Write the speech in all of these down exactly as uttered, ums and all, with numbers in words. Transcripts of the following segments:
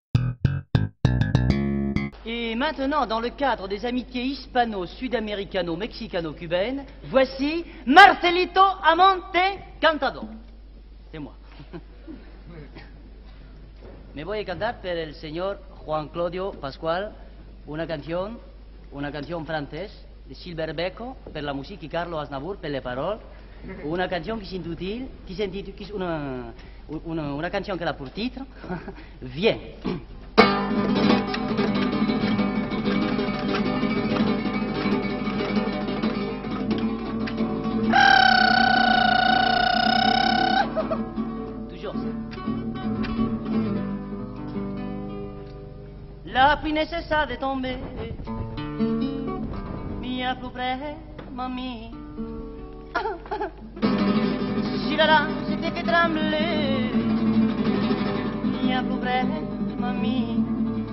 Et maintenant, dans le cadre des amitiés hispano-sud-américano-mexicano-cubaines, voici Marcelito Amonte Cantador. C'est moi. Me voy a cantar per el señor Juan Claudio Pascual una canción, una canción francés de Gilbert Becco per la musique et Carlo Aznavour per les paroles. Una canción qui s'intitule, qui s'intitule, qui, una, una, una canción que a pour titre Viens. Toujours ça. La pluie ne cessa de tomber, bien plus près, mamie. Si la lame s'était fait trembler, bien plus près, mamie.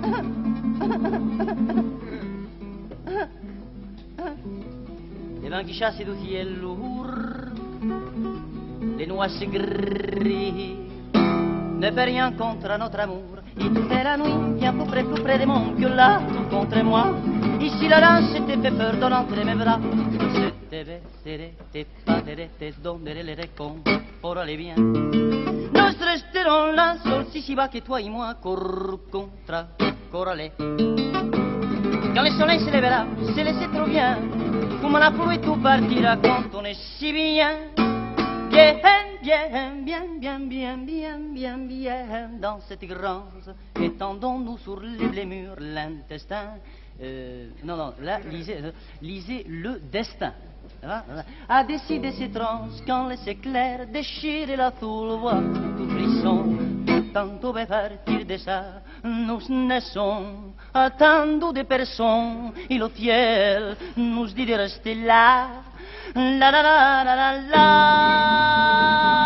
Les vents qui chassent du ciel lourd, les nuages gris, ne fait rien contre notre amour. Et toute la nuit, bien plus près, plus près de mon cœur, là, tout contre moi. Ici la lance s'était fait peur dans entre mes bras. Je te baisserai, te parlerai, te donnerai les réconforts, allez bien. Nous resterons là, seul si bas que toi et moi, corps contre corps, allez. Quand le soleil se lèvera, se laissez trop bien, comme la pluie tout partira quand on est si bien. Bien, bien, bien, bien, bien, bien, bien, bien, dans cette grange, étendons-nous sur les blémures l'intestin. Euh, non, non, là, lisez, euh, lisez le destin. Ah, ah, à décider ces tranches quand les éclairs déchirent la foule, voix, tout frisson, tantôt va partir de ça, nous naissons, attendons des personnes, et le ciel nous dit de rester là, la la la la la la.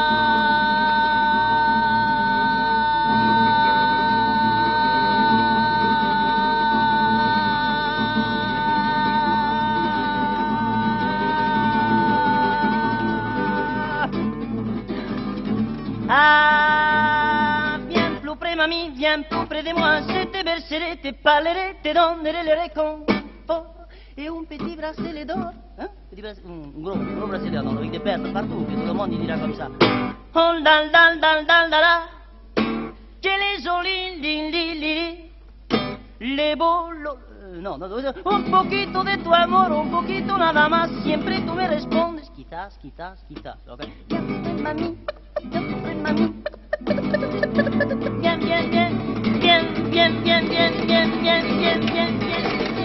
Ah, viens plus près, mamie, viens plus près de moi. Je te bercerai, te parlerai, te donnerai le réconfort. Et un petit bracelet d'or, hein? Petit bracelet, un, un, gros, un gros bracelet d'or avec des perles partout, que tout le monde il dira comme ça. Oh, dal, dal, dal, dal, dal, dal. Que les jolis, li, li, li, les beaux, lo, no, no, un poquito de tu amor, un poquito nada más. Siempre tú me respondes, quizás, quizás, quizás. Okay. Mami. Mami. Bien, bien, bien, bien, bien, bien, bien, bien, bien, bien, bien, bien,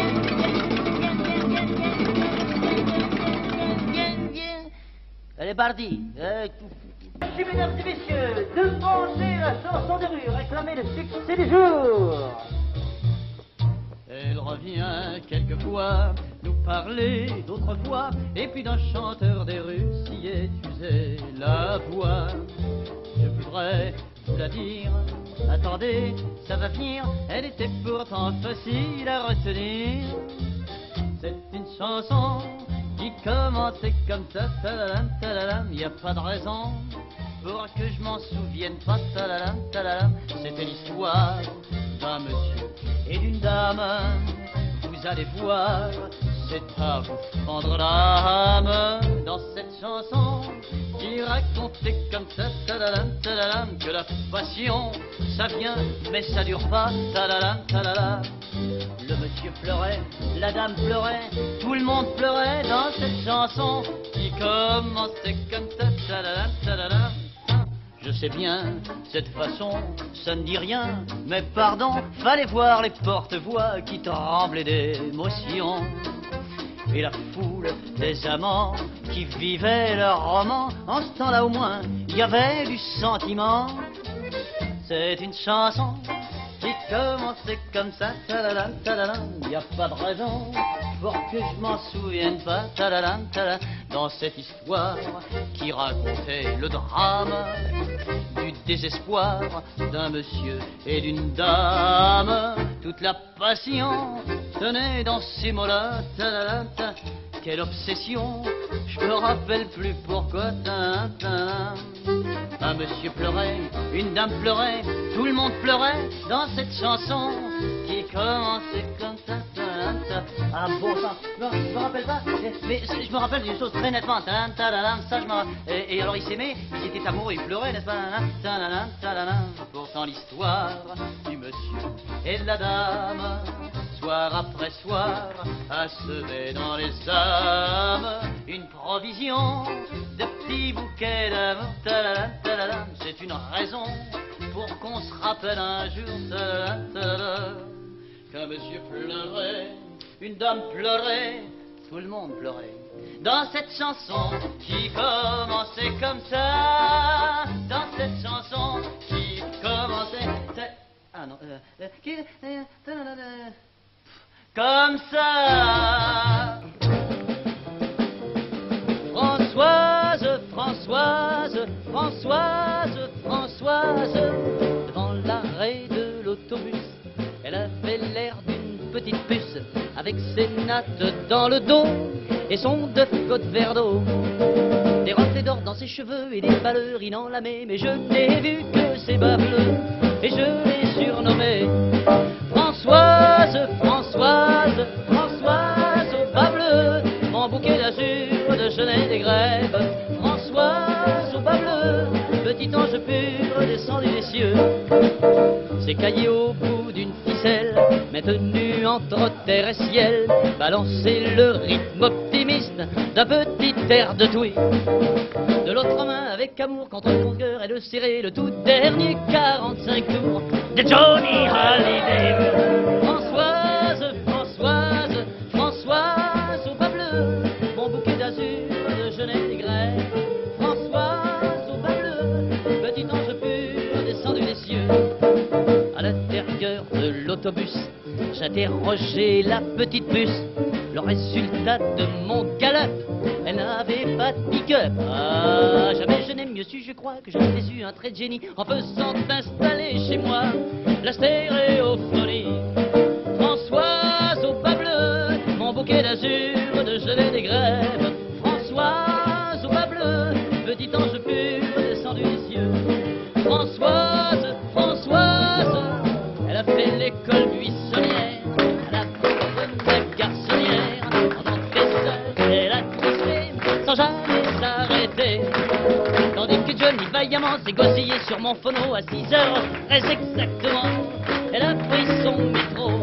bien, bien. Elle est partie. Merci, mesdames et messieurs, de brancher la chanson de rue, réclamer le succès du jour. Elle revient quelquefois nous parler d'autrefois, et puis d'un chanteur des rues s'y est usé la voix. Je voudrais vous la dire, attendez, ça va venir, elle était pourtant facile à retenir. C'est une chanson qui commençait comme ça, talalam, talalam, y a pas de raison pour que je m'en souvienne pas, talalam, talalam. C'était l'histoire d'un monsieur et d'une dame, vous allez voir, c'est à vous prendre l'âme. Dans cette chanson qui racontait comme ça, talalam, talalam, que la passion, ça vient, mais ça dure pas, talalam, talalam. Le monsieur pleurait, la dame pleurait, tout le monde pleurait dans cette chanson qui commençait comme ça, talalam, talalam. Je sais bien, cette façon, ça ne dit rien, mais pardon, fallait voir les porte-voix qui tremblaient d'émotion. Et la foule des amants qui vivaient leur roman, en ce temps-là au moins, il y avait du sentiment. C'est une chanson qui commençait comme ça, talalam, talalam, y a pas de raison pour que je m'en souvienne pas, talalam, talalam, dans cette histoire qui racontait le drame du désespoir d'un monsieur et d'une dame. Toute la passion tenait dans ces mots-là, talalam, talalam, quelle obsession, je me rappelle plus pourquoi. Tintin. Un monsieur pleurait, une dame pleurait, tout le monde pleurait dans cette chanson qui commençait comme ça. Ah bon sang, je me, je me rappelle pas, mais je me rappelle d'une chose très nettement. Ça, je me rappelle. Et, et alors ils s'aimaient, ils étaient amoureux, ils pleuraient, n'est-ce pas? Pourtant l'histoire du monsieur et de la dame, soir après soir, a semé dans les âmes une provision de petits bouquets d'amour. C'est une raison pour qu'on se rappelle un jour qu'un monsieur pleurait, une dame pleurait, tout le monde pleurait dans cette chanson qui commençait comme ça. Dans cette chanson qui commençait... Ah non, euh, euh, qui, euh, comme ça. Françoise, Françoise, Françoise, Françoise, devant l'arrêt de l'autobus, elle avait l'air d'une petite puce, avec ses nattes dans le dos et son deux côtes verre d'eau. Des reflets d'or dans ses cheveux et des ballerines enlamées, mais je n'ai vu que ses bas bleus et je l'ai surnommée Françoise, Françoise, Françoise aux bas bleus, mon bouquet d'azur de genêt des grèves. Françoise aux bas bleus, petit ange pur descendu des cieux. Ses cahiers au bout d'une ficelle, maintenu entre terre et ciel, balancer le rythme optimiste d'un petit air de Twee. De l'autre main, avec amour, contre son cœur, et de serrer le tout dernier quarante-cinq tours de Johnny Hallyday. Françoise, Françoise, Françoise aux bas bleus, mon bouquet d'azur de genêt des grèves. Françoise aux bas bleus, petit ange pur descendu des cieux. À l'intérieur de l'autobus, j'interrogeais la petite puce. Le résultat de mon galop, elle n'avait pas de pick-up. Ah, jamais je n'ai mieux su, je crois, que j'avais eu un trait de génie en faisant installer chez moi la stéréophonie. Françoise aux bas bleus, mon bouquet d'azur de gelée des grèves. Françoise aux bas bleus, petit ange pur descendu des cieux. Françoise, Françoise, elle a fait l'école buissonnière, elle a fait la garçonnière, en tant que elle a tracé sans jamais s'arrêter. Tandis que Johnny vaillamment s'est gossillé sur mon phono à six heures très exactement, elle a pris son métro.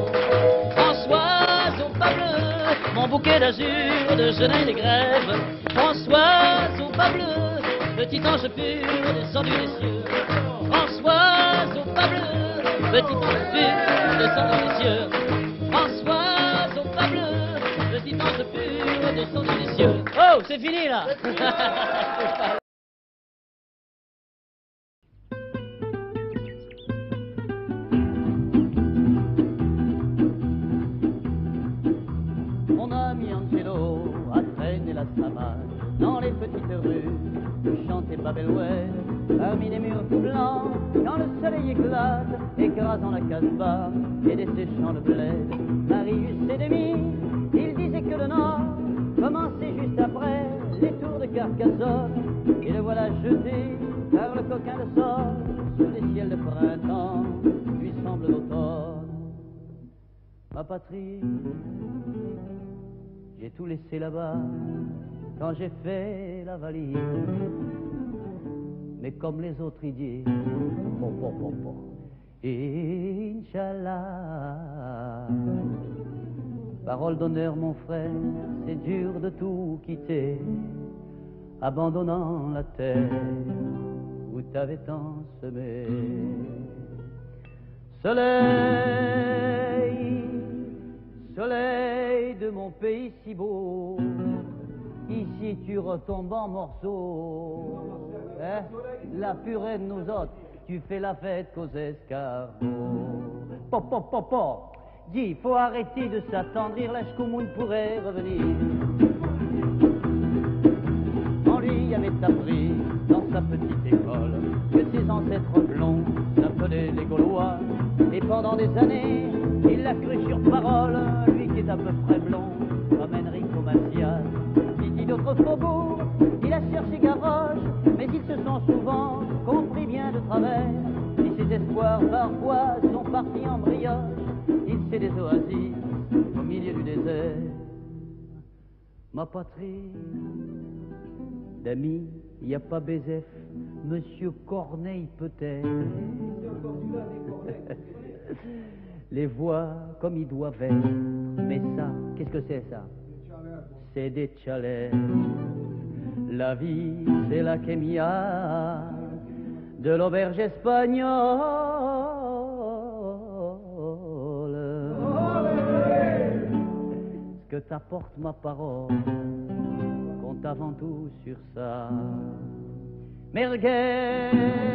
Françoise aux bas bleus, mon bouquet d'azur de genêt des grèves. Françoise aux bas bleus, petit ange pur descendu des cieux. Françoise aux bas bleus, petit ange pur descendu des cieux. Françoise aux bas bleus, petit ange pur descendu des cieux. Oh, c'est fini là. Mon ami Angelo a traîné la savane dans les petites rues, chantait Babelwed parmi les murs tout blancs, quand le soleil éclate, écrasant la Casbah et desséchant le bled. Marius et demi, il disait que le Nord commençait juste après les tours de Carcassonne, et le voilà jeté par le coquin de sort sous des ciels de printemps, lui semble l'automne. Ma patrie, j'ai tout laissé là-bas quand j'ai fait la valise. Mais comme les autres idées, bon, bon, bon, bon, Inch'Allah. Parole d'honneur, mon frère, c'est dur de tout quitter, abandonnant la terre où t'avais tant semé. Soleil, soleil de mon pays si beau, ici tu retombes en morceaux. Hein? La purée de nous autres, tu fais la fête qu'aux escargots. Pop, pop, pop, pop. Dis, faut arrêter de s'attendrir, la Shkoumoun pourrait revenir. On lui avait appris dans sa petite école que ses ancêtres blonds s'appelaient les Gaulois. Et pendant des années, il l'a cru sur parole, lui qui est à peu près blond, comme Enrico Massias. Ici d'autres faubourgs, il a cherché Gavroche, mais ils se sont souvent compris bien de travers. Si ses espoirs parfois sont partis en brioche, il sait des oasis au milieu du désert. Ma patrie d'amis, il n'y a pas Bézef, Monsieur Corneille peut-être. Les voix comme ils doivent être, mais ça, qu'est-ce que c'est ça? C'est des chalets. La vie, c'est la kémia de l'auberge espagnole. Ce que t'apporte ma parole compte avant tout sur ça. Merguez,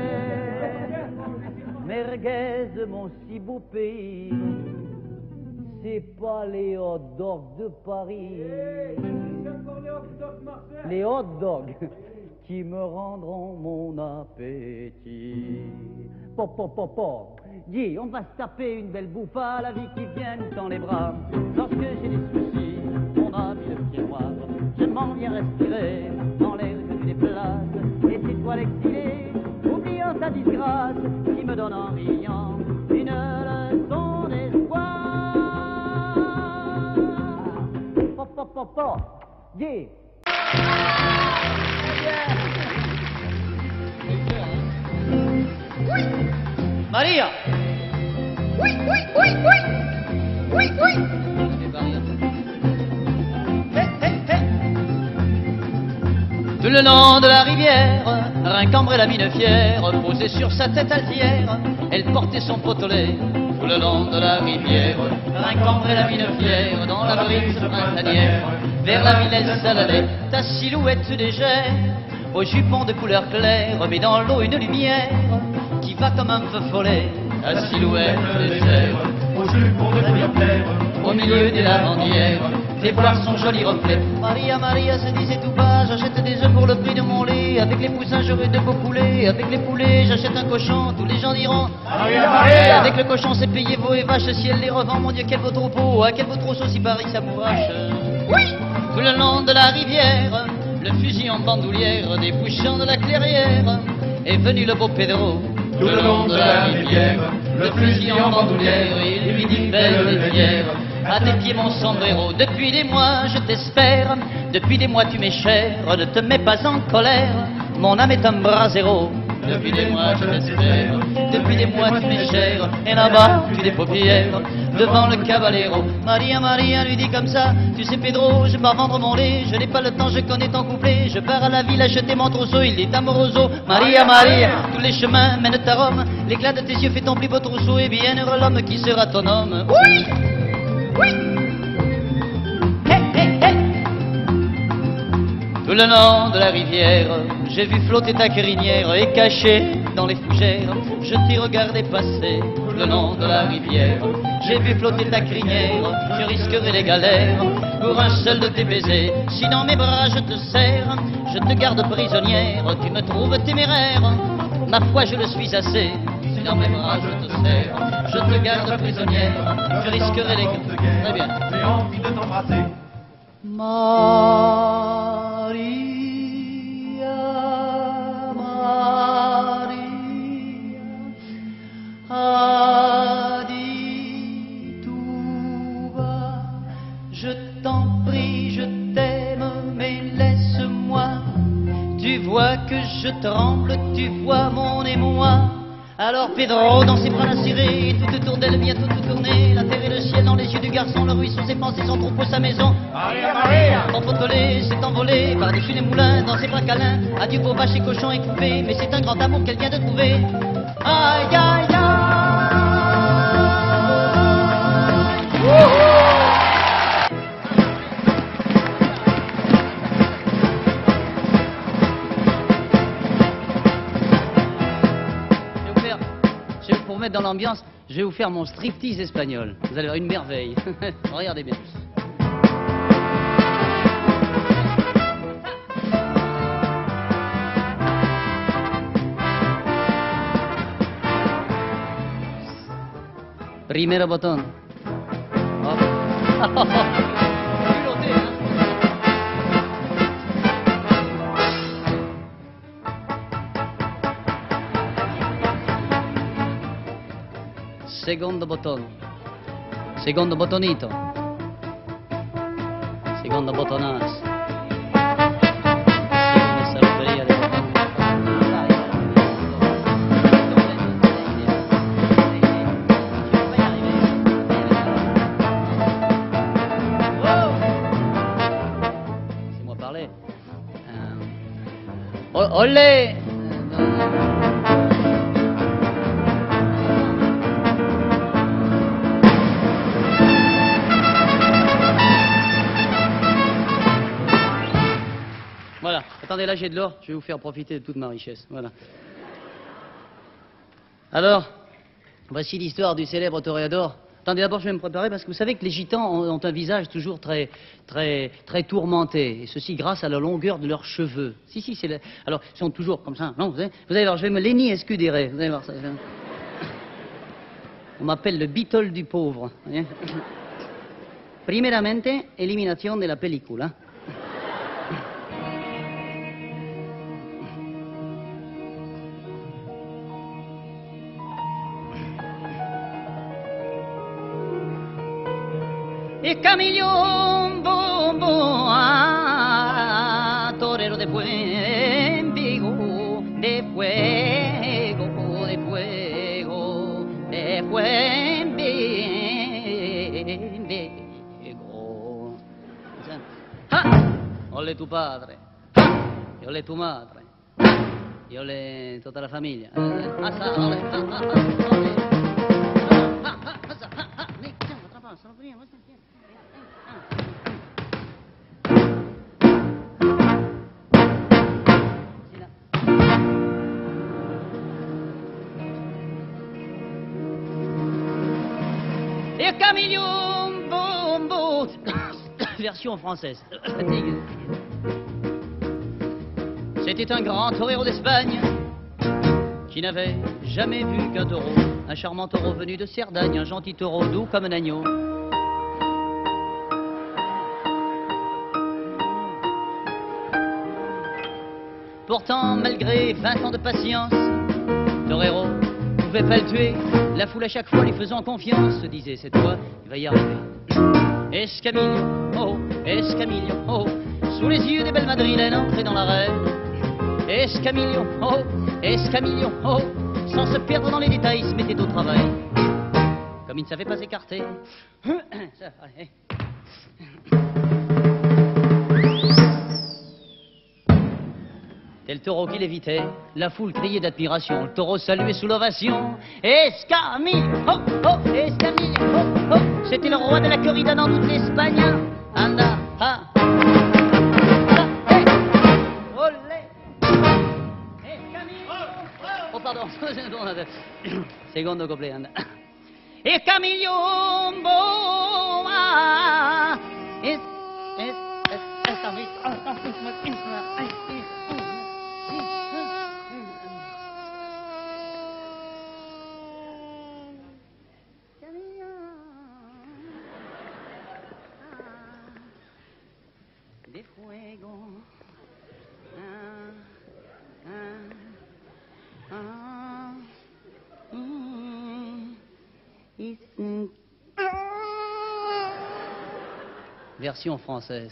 merguez de mon si beau pays, c'est pas les hot dogs de Paris, les hot dogs qui me rendront mon appétit. Pop, pop, pop, pop. Dis, on va se taper une belle bouffe à la vie qui vient nous dans les bras. Lorsque j'ai des soucis, on a mis le pied noir, je m'en viens respirer dans l'air que tu déplaces. Et c'est toi l'exilé, oubliant ta disgrâce, qui me donne en riant une leçon d'espoir. Pop, pop, pop, pop. Dis. Oui. Maria. Oui, oui, oui, oui. Oui, oui. Hey, hey, hey. Tout le long de la rivière, Rincambre la mine fière, posée sur sa tête altière, elle portait son potolet. Tout le long de la rivière, Rincambre la mine fière, dans la brise printanière, vers la ville elle s'allait, ta silhouette légère, au jupon de couleur claire, mais dans l'eau une lumière qui va comme un feu follet. Ta silhouette légère, au jupon de couleur claire, au milieu des lavandières, tes voir son joli reflet. Maria, Maria se disait tout bas, j'achète des œufs pour le prix de mon lait. Avec les poussins j'aurai de beaux poulets, avec les poulets j'achète un cochon. Tous les gens diront Maria, Maria. Avec le cochon c'est payé veau et vache. Si elle les revend, mon Dieu quel beau troupeau. À quel beau trousseau si Paris s'amourache. Oui. Tout le long de la rivière, le fusil en bandoulière, débouchant de la clairière, est venu le beau Pedro. Tout le long de la rivière, le fusil en bandoulière, il lui dit belle et fière. À tes pieds mon sombrero, depuis des mois je t'espère, depuis des mois tu m'es cher, ne te mets pas en colère, mon âme est un brasero. Depuis des mois je t'espère, depuis des mois tu m'es cher, et là-bas tu des paupières, devant le caballero. Maria, Maria lui dit comme ça, tu sais Pedro, je pars vendre mon lait, je n'ai pas le temps, je connais ton couplet, je pars à la ville acheter mon trousseau, il dit amoroso. Maria, Maria, tous les chemins mènent à Rome, l'éclat de tes yeux fait ton plus beau trousseau, et bien heureux l'homme qui sera ton homme. Oui. Oui. Hey, hey, hey. Tout le long de la rivière, j'ai vu flotter ta crinière et caché dans les fougères, je t'ai regardé passer. Tout le long de la rivière, j'ai vu flotter ta crinière, je risquerai les galères pour un seul de tes baisers. Si dans mes bras je te serre, je te garde prisonnière, tu me trouves téméraire, ma foi je le suis assez. Si dans mes bras je te serre, je te garde prisonnière, je risquerai les galères. Très bien. J'ai envie de t'embrasser. Maria, Maria, a dit tout bas, je t'en prie, je t'aime, mais laisse-moi. Tu vois que je tremble, tu vois mon émoi. Alors Pedro, dans ses bras la serrée, tout autour d'elle bientôt tout tourné, la terre et le ciel dans les yeux du garçon, le ruisseau, ses pensées, son troupeau, sa maison. Maria, Maria. Mon potolet s'est envolé par-dessus les moulins, dans ses bras câlins. Adieu pour vaches et cochons et poupées, mais c'est un grand amour qu'elle vient de trouver. Aïe, aïe, aïe. Wouhou. Pour mettre dans l'ambiance, je vais vous faire mon striptease espagnol. Vous allez voir une merveille. Regardez bien. Primero botón. Hop. Culotté, hein. secondo bottone, secondo bottonito, secondo bottonazo. Laissez-moi parler. Euh... Olé! Voilà, attendez, là j'ai de l'or, je vais vous faire profiter de toute ma richesse. Voilà. Alors, voici l'histoire du célèbre toréador. Attendez, d'abord je vais me préparer parce que vous savez que les gitans ont, ont un visage toujours très, très, très tourmenté. Et ceci grâce à la longueur de leurs cheveux. Si, si, c'est... La... Alors, ils sont toujours comme ça. Non, vous allez, vous allez voir, je vais me Lenny escudérer. Vous allez voir ça. On m'appelle le bitol du pauvre. Voyez. Primeramente, elimination de la pellicule. Hein. Y Camillo, bom, bom, ah, torero de fuego, de fuego, de fuego, de fuego. ¡Ah! Ole tu padre, y ole tu madre, y ole toda la familia. Et Camillo, bon, bon. Version française. C'était un grand torero d'Espagne qui n'avait jamais vu qu'un taureau, un charmant taureau venu de Cerdagne, un gentil taureau doux comme un agneau. Pourtant, malgré vingt ans de patience, torero ne pouvait pas le tuer. La foule à chaque fois lui faisant confiance se disait, cette fois, il va y arriver. Escamillo, oh, Escamillo, oh, sous les yeux des belles madrilènes entrées dans l'arène. Escamillo, oh, Escamillo, oh, sans se perdre dans les détails, il se mettait au travail. Comme il ne savait pas écarter. Ça, allez. Tel taureau qui l'évitait, la foule criait d'admiration. Le taureau saluait sous l'ovation. Escamillo, oh, oh, Escamillo, oh, oh. C'était le roi de la corrida dans toute l'Espagne. Anda, ah, ah, hey, olé, Escamillo. Oh, pardon, secondo couplet, anda. Escamillo, bon, ah, es, es, es, Escamillo, ah, ah, ah, de fuego, ah, ah, ah, mm, is, mm. Version française.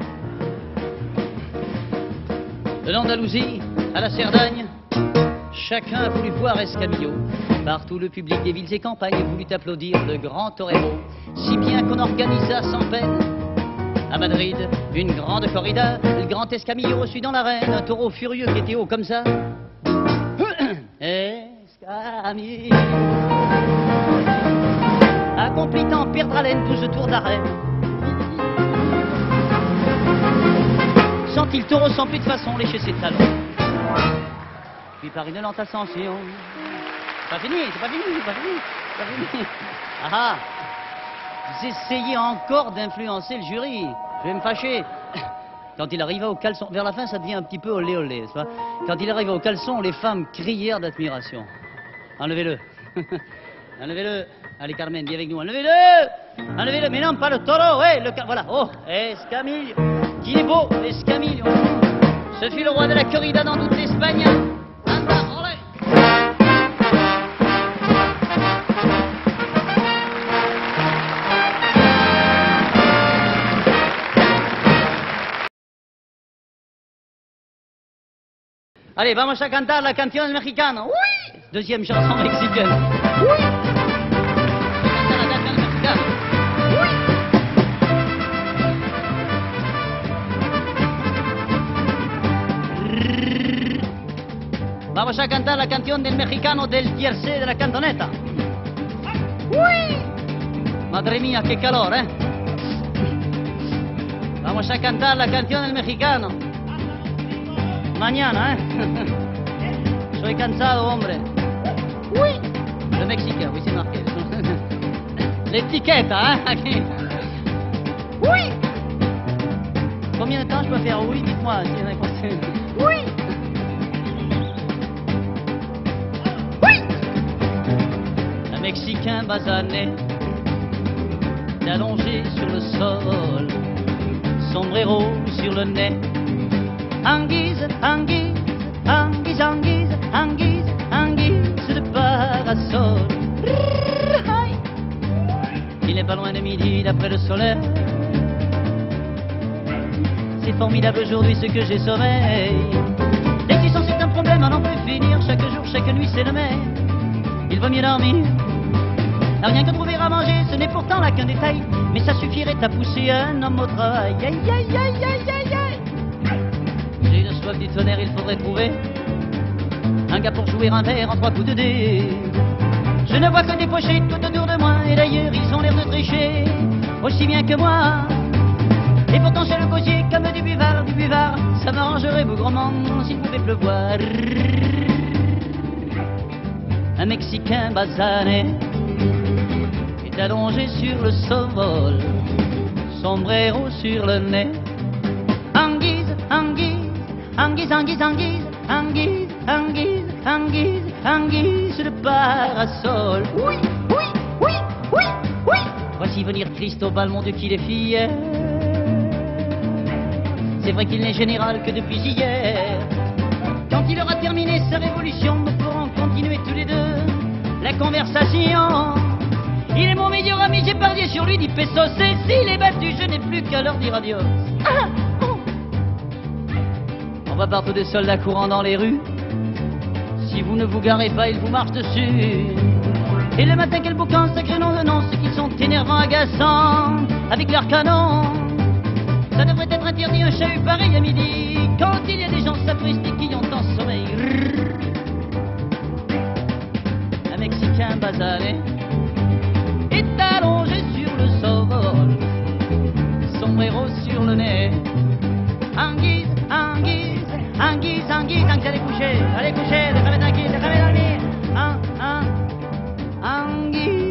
De l'Andalousie à la Cerdagne, chacun a voulu voir Escamillo. Partout le public des villes et campagnes voulut applaudir le grand torero, si bien qu'on organisa sans peine à Madrid une grande corrida. Le grand Escamillo reçut dans l'arène un taureau furieux qui était haut comme ça. Escamillo accomplit en perdre haleine douze tours d'arène. Sentit le taureau sans plus de façon lécher ses talons. Puis par une lente ascension. C'est pas fini, c'est pas fini, c'est pas fini, c'est pas fini. Ah ah, vous essayez encore d'influencer le jury. Je vais me fâcher. Quand il arriva au caleçon, vers la fin ça devient un petit peu olé olé, n'est-ce pas? Quand il arriva au caleçon, les femmes crièrent d'admiration. Enlevez-le. Enlevez-le. Allez Carmen, viens avec nous. Enlevez-le. Enlevez-le. Mais non, pas le taureau. Ouais, le... Voilà. Oh, Escamillo. Qui est beau, Escamillo. Ce fut le roi de la corrida dans toute l'Espagne. Anda, olé. Allez, vamos a cantar la canción del mexicano. Oui. Deuxième chanson mexicaine. Oui. Cantar la canción del mexicano. Vamos a cantar la canción del mexicano del tiercé de la cantoneta. Oui. Madre mía, qué calor, ¿eh? Vamos a cantar la canción del mexicano. Mañana, ¿eh? Soy cansado, hombre. Oui. Le mexicain, oui, c'est marqué. L'étiquette, hein? Aquí. Oui. Combien de temps je peux faire oui? Dites-moi. Si vous avez compris. Oui. Oui. Un Mexicain basané, allongé sur le sol, sombrero sur le nez, anguise, anguise, anguise, anguise, anguise, anguise de parasol. Il n'est pas loin de midi d'après le soleil. C'est formidable aujourd'hui ce que j'ai sommeil. L'existence est un problème à n'en plus finir. Chaque jour, chaque nuit c'est le même. Il vaut mieux dormir. Rien que trouver à manger, ce n'est pourtant là qu'un détail. Mais ça suffirait à pousser un homme au travail. Aïe, aïe, aïe, aïe, aïe, aïe. J'ai une soif du tonnerre, il faudrait trouver un gars pour jouer un verre en trois coups de dés. Je ne vois que des pochettes tout autour de moi. Et d'ailleurs, ils ont l'air de tricher aussi bien que moi. Et pourtant c'est le gosier comme du buvard, du buvard. Ça m'arrangerait bougrement s'il pouvait pleuvoir. Un Mexicain basané est allongé sur le sol, sombrero sur le nez. Anguise, anguise, anguise, anguise, anguise, anguise, anguise, anguise, anguise de parasol. Oui. Oui. Oui. Oui. Oui. Voici venir Cristobal, mon Dieu qu'il est fier. C'est vrai qu'il n'est général que depuis hier. Quand il aura terminé sa révolution, nous pourrons continuer tous les deux la conversation. Il est mon meilleur ami, j'ai parié sur lui, dit Pesos. Et s'il est battu, je n'ai plus qu'à leur dire adios. Ah. Oh. On va partout des soldats courant dans les rues. Si vous ne vous garez pas, ils vous marchent dessus. Et le matin, quel boucan, sacré nom de nom, ceux qui sont énervants, agaçants, avec leurs canons. Ça devrait être interdit un chahut pareil à midi, quand il y a des gens sapristes qui ont en sommeil. Un Mexicain basané est allongé sur le sol, sombrero sur le nez. Anguise, anguise, anguise, anguise, anguise, allez coucher, allez coucher, déjame tranquille, déjame dormir. Hein, hein, anguise.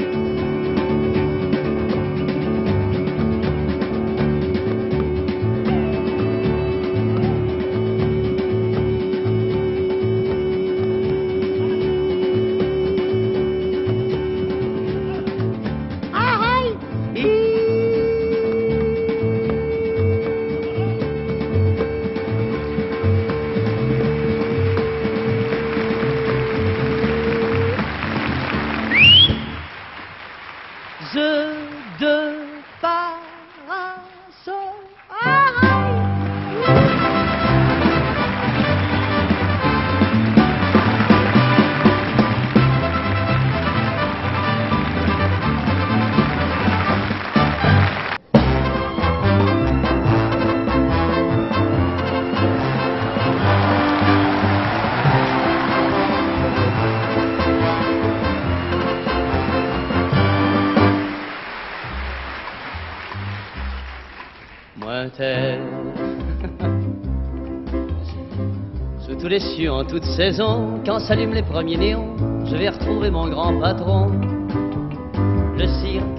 Sous tous les cieux, en toute saison, quand s'allument les premiers néons, je vais retrouver mon grand patron, le cirque.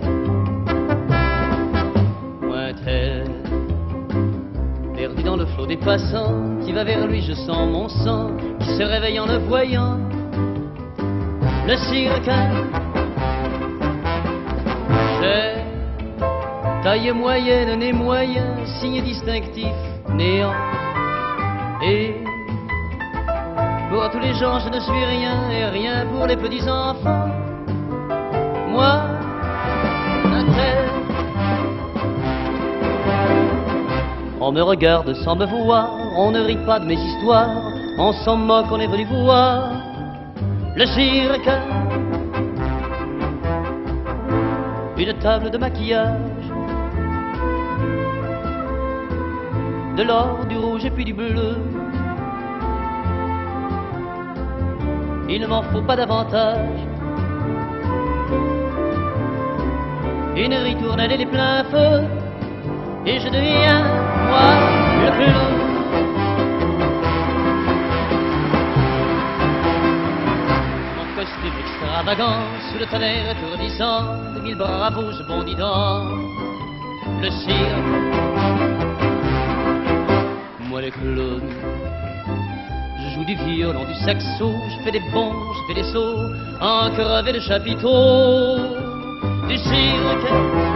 Mointel, perdu dans le flot des passants, qui va vers lui, je sens mon sang, qui se réveille en le voyant, le cirque. J'ai taille moyenne, nez moyen, signe distinctif, néant. Et pour tous les gens, je ne suis rien, et rien pour les petits enfants. Moi, un tel. On me regarde sans me voir, on ne rit pas de mes histoires. On s'en moque, on est venu voir le cirque. Une table de maquillage, de l'or, du rouge et puis du bleu. Il ne m'en faut pas davantage. Une ritournelle et les pleins feux, et je deviens, moi, le clown. Mon costume extravagant, sous le tonnerre étourdissant de mille bravos, je bondis dans le cirque. Moi, le clown, je joue du violon, du saxo, je fais des bonds, je fais des sauts, en crevé le chapiteau du cirque.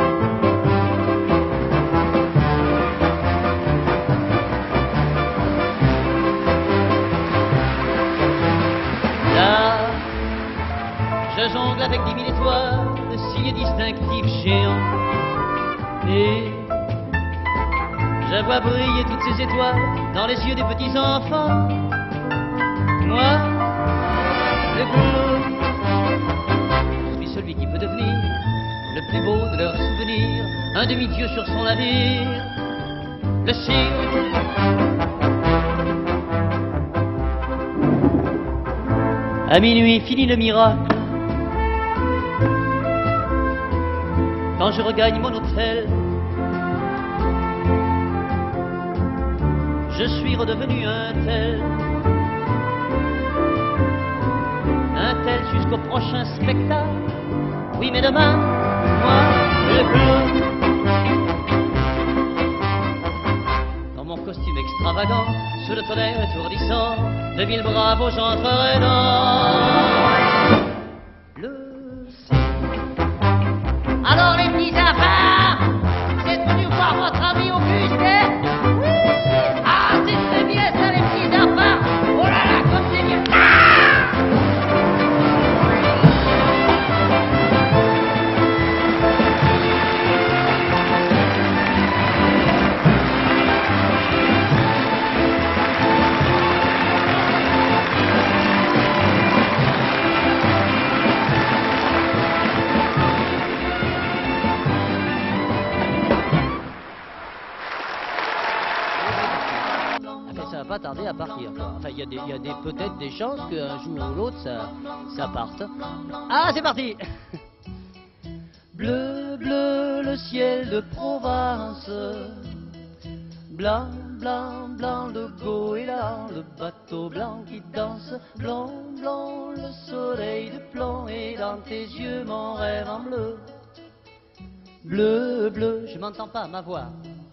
Là, je jongle avec dix mille étoiles, de signes distinctifs géants, et je vois briller toutes ces étoiles dans les yeux des petits enfants. Moi, le clown, je suis celui qui peut devenir le plus beau de leurs souvenirs, un demi-dieu sur son navire, le cirque. À minuit finit le miracle, quand je regagne mon hôtel, je suis redevenu un tel, un tel jusqu'au prochain spectacle. Oui, mais demain, moi, le clown, dans mon costume extravagant, sous le tonnerre étourdissant de mille bravos, j'entrerai dans le cirque. Alors les petits enfants, vous êtes venus voir votre ami Auguste, hein? Oui. Ah, c'est très bien ça les petits enfants. Oh là là, comme c'est bien. Ça va pas tarder à partir, quoi. Enfin, il y a, des, il y a des, peut-être des chances qu'un jour ou l'autre, ça, ça parte. Ah, c'est parti. Bleu, bleu, le ciel de Provence. Blanc, blanc, blanc, le goéland, le bateau blanc qui danse. Blanc, blanc, le soleil de plomb, et dans tes yeux, mon rêve en bleu. Bleu, bleu, je m'entends pas, ma voix.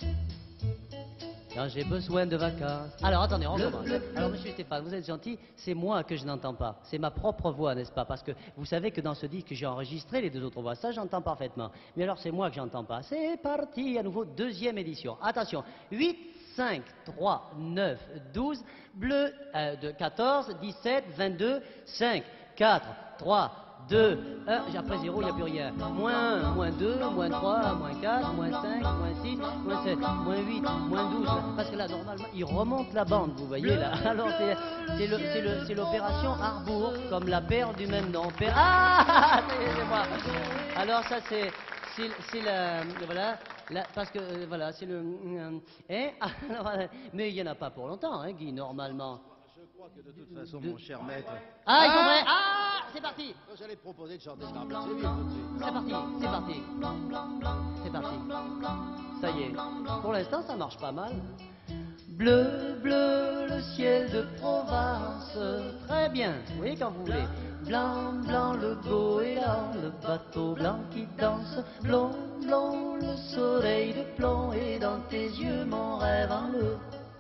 Quand j'ai besoin de vacances. Alors attendez, on recommence. Alors monsieur Stéphane, vous êtes gentil, c'est moi que je n'entends pas. C'est ma propre voix, n'est-ce pas? Parce que vous savez que dans ce disque, j'ai enregistré les deux autres voix. Ça, j'entends parfaitement. Mais alors, c'est moi que j'entends pas. C'est parti, à nouveau, deuxième édition. Attention, huit, cinq, trois, neuf, douze, bleu, euh, de quatorze, dix-sept, vingt-deux, cinq, quatre, trois, deux, un, après zéro, il n'y a plus rien. Moins un, moins deux, moins trois, moins quatre, moins cinq, moins six, moins sept, moins huit, moins douze. Parce que là, normalement, il remonte la bande, vous voyez là. Alors, c'est l'opération Harbour, comme la paire du même nom. Paire... Ah, c'est moi. Alors, ça, c'est... C'est la... Voilà... Là, parce que, euh, voilà, c'est le... Euh, hein, alors, euh, mais il n'y en a pas pour longtemps, hein, Guy, normalement. Je crois que de toute façon, de... mon cher maître... Ah, ils sont prêts. Ah, c'est parti. J'allais te proposer de chanter Star Bleu, c'est vite tout de suite. C'est parti, c'est parti. C'est parti. Ça y est. Pour l'instant, ça marche pas mal. Bleu, bleu, le ciel de Provence. Très bien, oui, quand vous voulez. Blanc, blanc, le goéland, le bateau blanc qui danse. Blond, blond, le soleil de plomb, et dans tes yeux, mon rêve en bleu.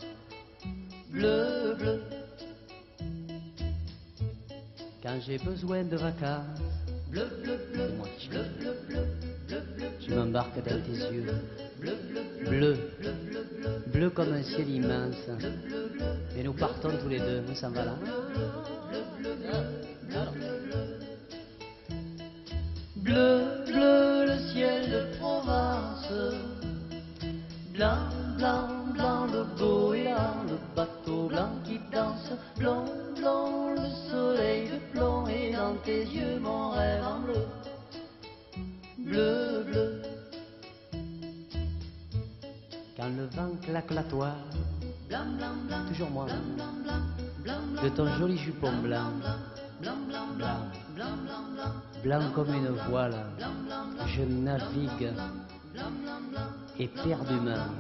Bleu, bleu. Quand j'ai besoin de vacances, bleu, bleu, bleu, moi qui bleu, bleu, bleu, bleu, bleu, je m'embarque dans tes yeux, bleu, bleu, bleu, bleu, bleu, bleu comme un ciel immense, et nous partons tous les deux, nous s'en va là. Bleu, bleu, le ciel de Provence, blanc, blanc, blanc, le goéland, le bateau blanc qui danse, blanc. quand le vent claque la toile, toujours moi, de ton joli jupon blanc, blanc, blanc comme une voile, je navigue éperdument.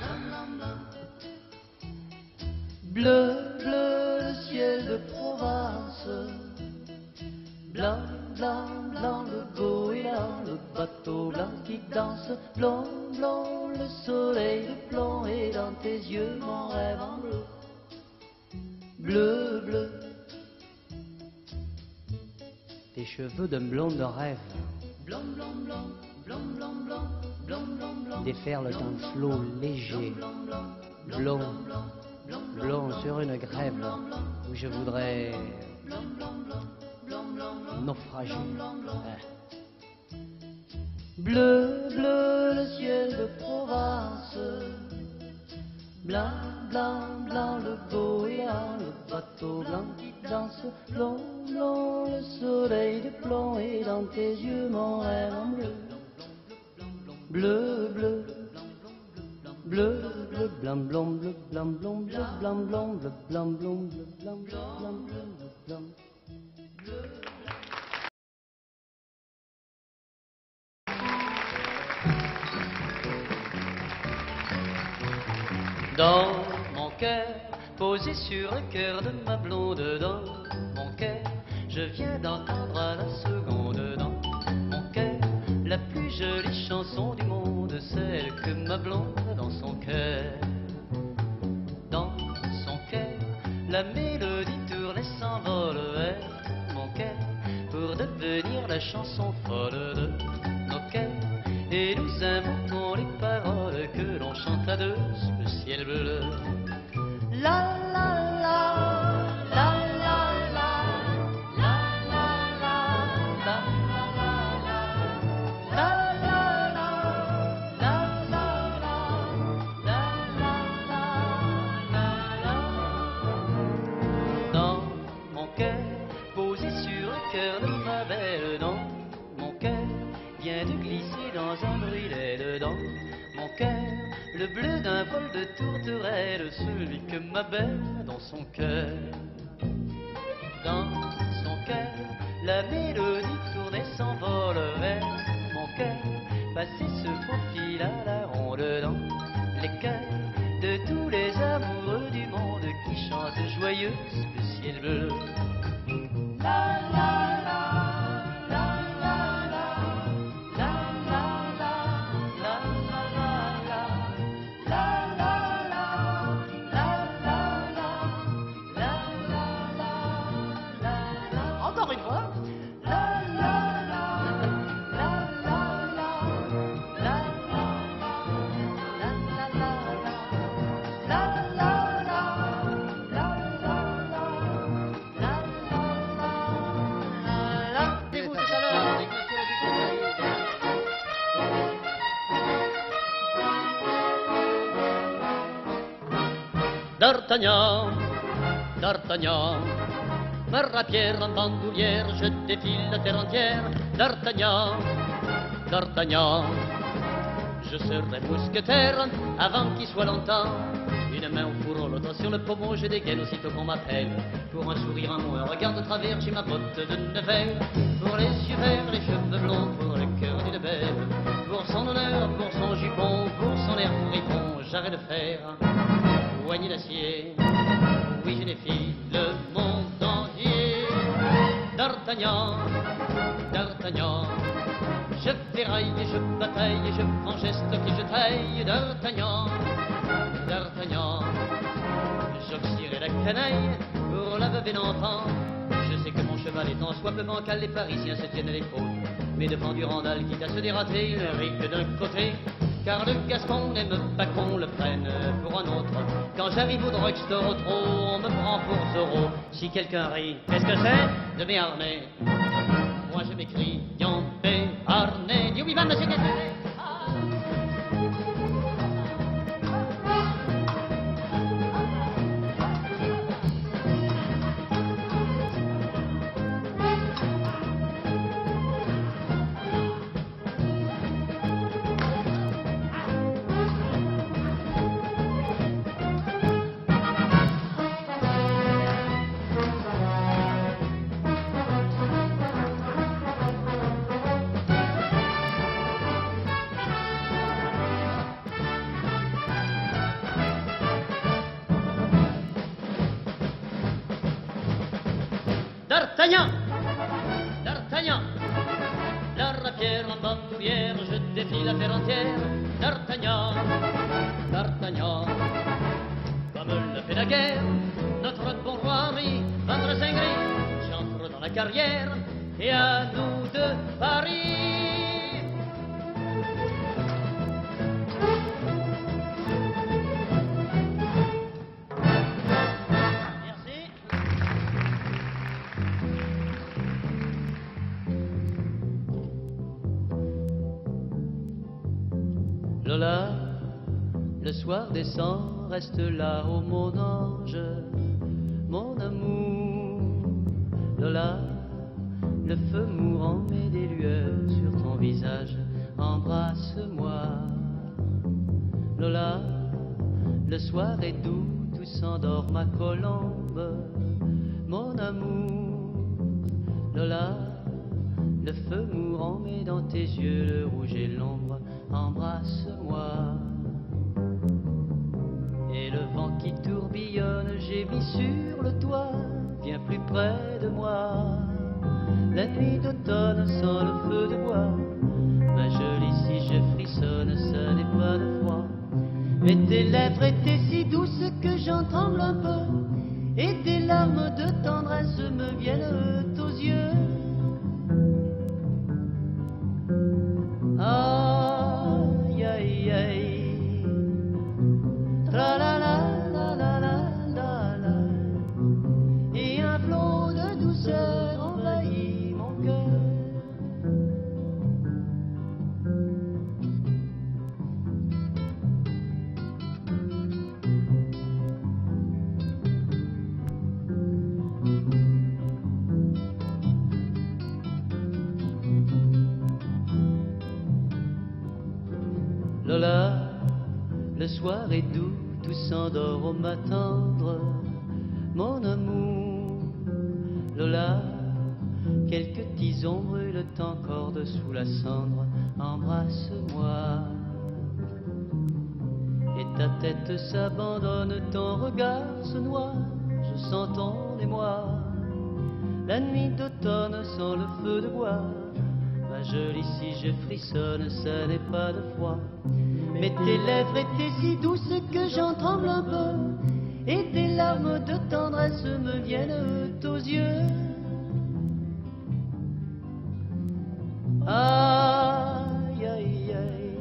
Bleu, bleu, le ciel de Provence, blanc, blanc, blanc, le goéland, le bateau blanc qui danse, blond, blond, le soleil de plomb, et dans tes yeux mon rêve en bleu, bleu, bleu, tes cheveux d'un blond de rêve, blond, blond, blond, blond, blond, blond, blond, blond, blond, déferlent un flot léger, blond, blond sur une grève où je voudrais naufrager. Bleu, bleu, le ciel de Provence, blanc, blanc, blanc, le goéland, le bateau blanc qui danse, blond, blond, le soleil de plomb, et dans tes yeux mon rêve en bleu, bleu, bleu, bleu, bleu, blanc, blanc, bleu, blanc, blanc, bleu, blanc, blanc, bleu, blanc, blanc, bleu, blanc, blanc, bleu, blanc. Dans mon cœur, posé sur le cœur de ma blonde, dans mon cœur, je viens d'entendre à la seconde, dans mon cœur, la plus jolie chanson du monde, celle que ma blonde a dans son cœur. Dans son cœur, la mélodie tourne et s'envole vers mon cœur, pour devenir la chanson folle de nos cœurs. Et nous inventons les paroles que l'on chante à deux sous le ciel bleu. La la la, la la la, la la la, la la la, la la la, la la la, la la la. Dans mon cœur, posé sur le cœur de ma belle, dans mon cœur, vient de glisser dans un bruilet dedans mon cœur, le bleu d'un vol de tourterelle, celui que ma belle a dans son cœur. Dans son cœur, la mélodie tourne et s'envole vers mon cœur, passer ce faux fil à la ronde dans les cœurs de tous les amoureux du monde qui chantent joyeux sous le ciel bleu. La la la. D'Artagnan, D'Artagnan, par la pierre en bandoulière, je défile la terre entière. D'Artagnan, D'Artagnan, je serai mousquetaire avant qu'il soit longtemps. Une main au fourreau, l'autre sur le pommeau, je dégaine aussitôt qu'on m'appelle. Pour un sourire, un mot, un regard de travers, j'ai ma botte de Nevers. Pour les yeux verts, les cheveux blonds, pour le cœur d'une belle. Pour son honneur, pour son jupon, pour son air moribond, j'arrête de faire poignée d'acier. Oui, je défie le monde entier. D'Artagnan, D'Artagnan, je ferraille et je bataille et je prends geste que je taille. D'Artagnan, D'Artagnan, j'obtierai la canaille pour la veuve et l'enfant. Je sais que mon cheval est en soi peu bancal, les Parisiens se tiennent les côtes. Mais devant Durandal, quitte à se dérater, il ne rit que d'un côté. Car le Gascon n'aime pas qu'on le prenne pour un autre. Quand j'arrive au drugstore au trot, on me prend pour Zorro. Si quelqu'un rit, qu'est-ce que c'est? De Béarnais. Moi je m'écris, yon Béarnais. Dis oui, madame, monsieur Gascon. D'Artagnan, D'Artagnan, la rapière en bandoulière, je défie la terre entière. D'Artagnan, D'Artagnan, comme le fait la guerre, notre bon roi Henri, vendre Saint Gris, j'entre dans la carrière, et à nous de Paris. Lola, le soir descend, reste là, oh mon ange, mon amour. Lola, le feu mourant met des lueurs sur ton visage, embrasse-moi. Lola, le soir est doux, tout s'endort, ma colombe, mon amour. Lola, le feu mourant met dans tes yeux le rouge et l'ombre, embrasse-moi. Et le vent qui tourbillonne, j'ai mis sur le toit, viens plus près de moi. La nuit d'automne sans le feu de bois, ma jolie, si je frissonne, ce n'est pas de froid. Et tes lèvres étaient si douces que j'en tremble un peu, et des larmes de tendresse me viennent aux yeux. Aïe, aïe, aïe, tra la la la la la la la, et un flot de douceur envahit mon cœur. Lola, le soir est doux, tout s'endort au m'attendre, mon amour. Lola, quelques tisons brûlent encore dessous la cendre, embrasse-moi. Et ta tête s'abandonne, ton regard se noie, je sens ton émoi. La nuit d'automne sans le feu de bois, ma jolie, si je frissonne, ce n'est pas de froid. Mais tes lèvres étaient si douces que j'en tremble un peu, et des larmes de tendresse me viennent aux yeux. Aïe, aïe, aïe,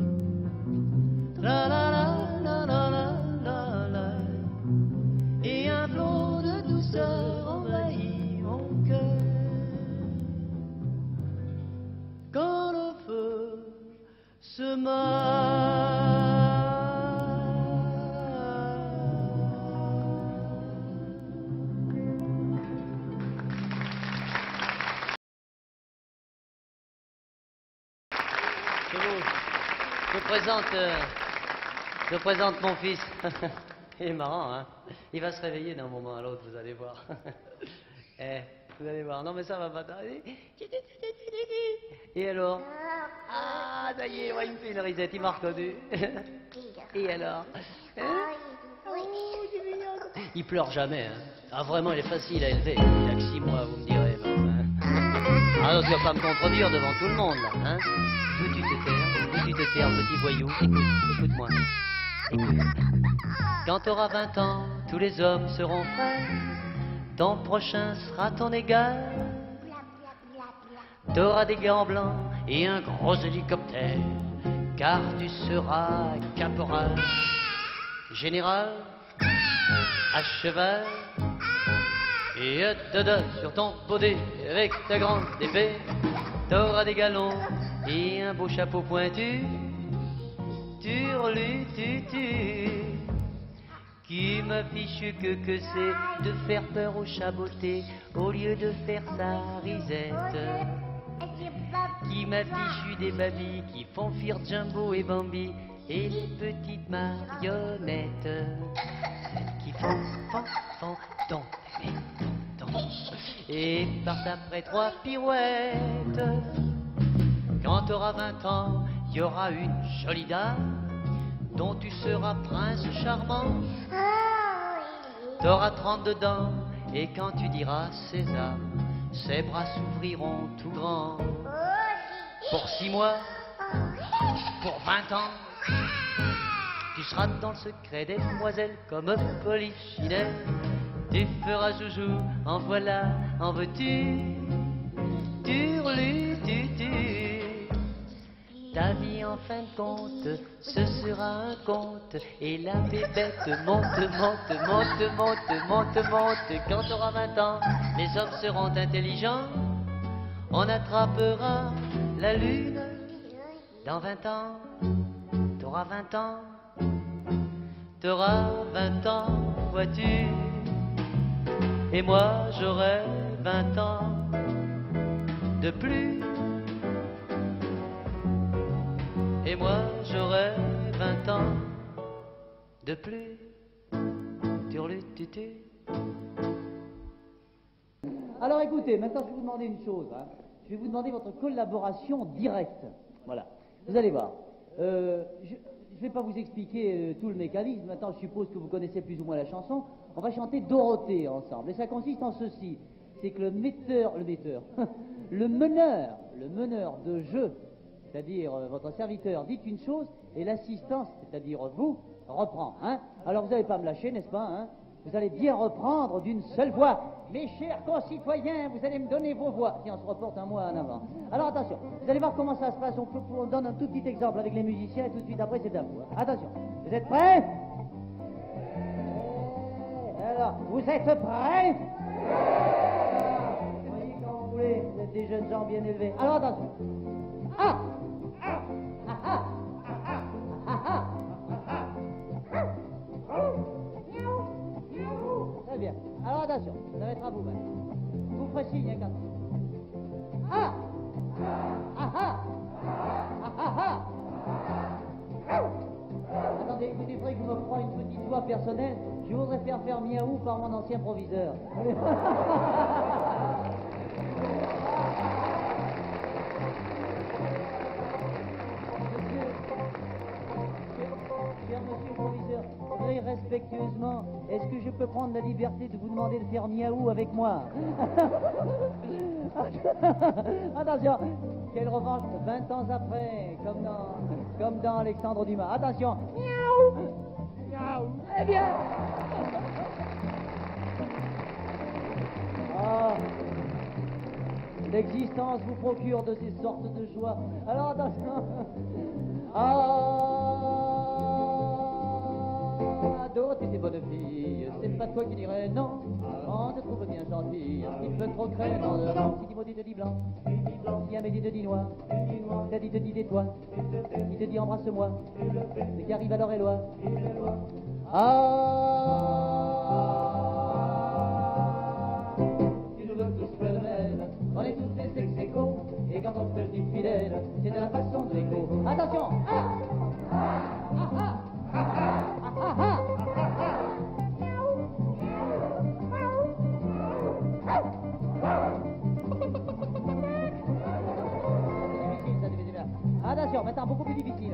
tra la la la la la la la, et un flot de douceur envahit mon cœur. Quand le feu se marre, Je vous je présente, euh, je présente mon fils. Il est marrant, hein? Il va se réveiller d'un moment à l'autre, vous allez voir. Eh, vous allez voir. Non, mais ça va pas tarder. Et alors? Ah, ça y est, ouais, il me fait une risette, il m'a reconnu. Et alors? Hein? Il pleure jamais, hein? Ah, vraiment, il est facile à élever. Il a que six mois, vous me direz. Non, hein? Ah non, tu vas pas me contredire devant tout le monde, là, hein? Veux-tu te taire? Veux-tu te taire, petit voyou? Écoute, écoute-moi. Écoute. Quand t'auras vingt ans, tous les hommes seront frères. Ton prochain sera ton égal. T'auras des gants blancs et un gros hélicoptère, car tu seras caporal, général, à cheval, et tada sur ton baudet avec ta grande épée. T'auras des galons et un beau chapeau pointu, turlututu, qui m'affiche que que c'est de faire peur au chaboté au lieu de faire sa risette, qui m'affiche des babys qui font fuir Jumbo et Bambi et les petites marionnettes, celles qui font, font, font, don, don, don, et partent après trois pirouettes. Quand t'auras vingt ans, il y aura une jolie dame dont tu seras prince charmant. T'auras trente dedans Et quand tu diras César, ses bras s'ouvriront tout grands. Pour six mois, pour vingt ans, tu seras dans le secret des demoiselles comme Polichinelle. Tu feras joujou, en voilà, en veux-tu, turlu, tu, tu. Ta vie en fin de compte, ce sera un conte. Et la bébête monte, monte, monte, monte, monte, monte. Quand tu auras vingt ans, les hommes seront intelligents. On attrapera la lune dans vingt ans. T'auras vingt ans, t'auras vingt ans, vois-tu. Et moi j'aurai vingt ans de plus. Et moi j'aurai vingt ans de plus. Turlututu. Alors écoutez, maintenant je vais vous demander une chose. Hein. Je vais vous demander votre collaboration directe. Voilà. Vous allez voir. Euh, je ne vais pas vous expliquer euh, tout le mécanisme. Maintenant, je suppose que vous connaissez plus ou moins la chanson. On va chanter Dorothée ensemble. Et ça consiste en ceci. C'est que le metteur, le metteur, le meneur, le meneur de jeu, c'est-à-dire euh, votre serviteur, dit une chose et l'assistance, c'est-à-dire vous, reprend. Hein. Alors vous n'allez pas me lâcher, n'est-ce pas, hein. Vous allez bien reprendre d'une seule voix. Mes chers concitoyens, vous allez me donner vos voix. Tiens, on se reporte un mois en avant. Alors attention, vous allez voir comment ça se passe. On, peut, on donne un tout petit exemple avec les musiciens et tout de suite après c'est à vous. Hein. Attention, vous êtes prêts? Alors, vous êtes prêts? Voyez quand vous voulez, vous êtes des jeunes gens bien élevés. Alors attention. Ah! Ah! Ah! Ah! Ah! Ah! Très bien. Alors attention, ça va être à vous-même. Vous ferez signe, hein, quand Ah! Ah! Ah! Ah! Ah! Ah! Attendez, écoutez, il faudrait que vous me preniez une petite voix personnelle. Je voudrais faire faire miaou par mon ancien proviseur. Cher monsieur le proviseur, très respectueusement, est-ce que je peux prendre la liberté de vous demander de faire miaou avec moi? Attention, quelle revanche, vingt ans après, comme dans, comme dans Alexandre Dumas. Attention, miaou, miaou, eh bien. Ah, l'existence vous procure de ces sortes de joie. Alors attention. Ah, Dorothée, t'es bonne fille, c'est pas toi qui dirais non. On te trouve bien gentille, un petit peu trop crème. Si Timothy te dit blanc, si Amélie te dit noir, Daddy te dit tais-toi, il te dit embrasse-moi, ce qui arrive alors est loi. Ah, tu nous veux tous pêle-mêle, on est tous des ex-échos, et quand on se dit fidèle, c'est de la façon de l'écho. Attention! Ah! Ah! Ah! Ah! Ah! Ah! Ah! C'est difficile, ça, c'est difficile. Attention, maintenant, beaucoup plus difficile.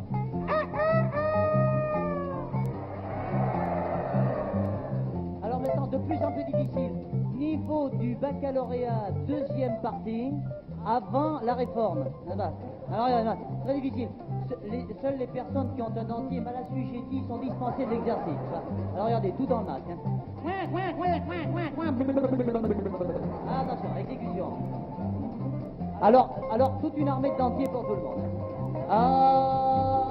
Alors maintenant, de plus en plus difficile. Niveau du baccalauréat, deuxième partie, avant la réforme. Là-bas. Alors, là, très difficile. Les, seules les personnes qui ont un dentier mal assujetti sont dispensées de l'exercice. Alors regardez, tout dans le masque. Hein. Ah, attention, exécution. Alors, alors, toute une armée de dentiers pour tout le monde. Ah,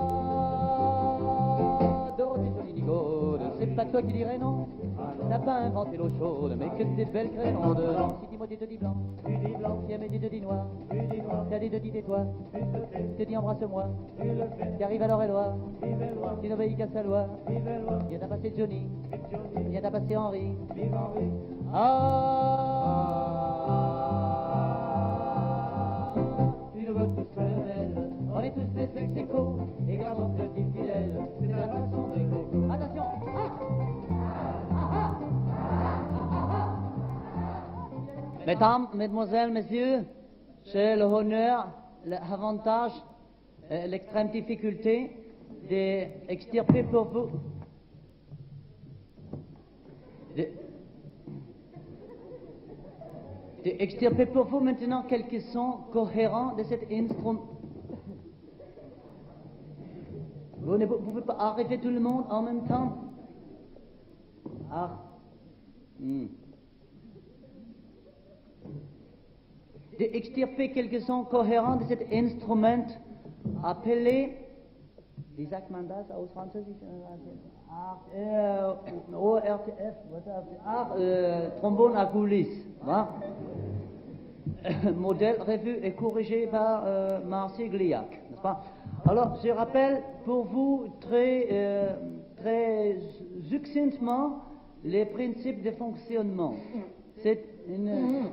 Dorothée Solinigo, c'est pas toi qui dirais non. T'as pas inventé l'eau chaude, mais que tes belles crénondes. Si Timothée te dit blanc, si Amélie te dit noir, Daddy te dit tais-toi, te dit embrasse-moi, qui arrive alors est loi, tu n'obéis qu'à sa loi. Viens d'à passer Johnny, viens d'à passer Henri. Ah, tu nous veux tous pêle-mêle, on est tous des ex-échos, et quand on te dit fidèle, c'est de la façon d'écho. Attention. Mesdames, mesdemoiselles, messieurs, j'ai l'honneur, l'avantage, euh, l'extrême difficulté d'extirper pour vous. De... Extirper pour vous maintenant quelques sons cohérents de cet instrument. Vous ne pouvez pas arrêter tout le monde en même temps. Ah. Hmm. D'extirper quelques sons cohérents de cet instrument appelé, wie sagt man das aus Französisch? Ach, äh, O R T F, ach, euh, trombone à coulisses. Hein? Modèle revu et corrigé par euh, Marcel Gliac, n'est-ce pas? Alors, je rappelle pour vous très, euh, très succinctement les principes de fonctionnement. C'est une...